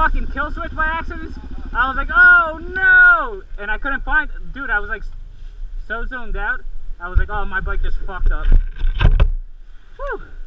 fucking kill switch by accident. I was like, oh no! And I couldn't find, dude, I was like so zoned out. I was like, oh, my bike just fucked up. Whew.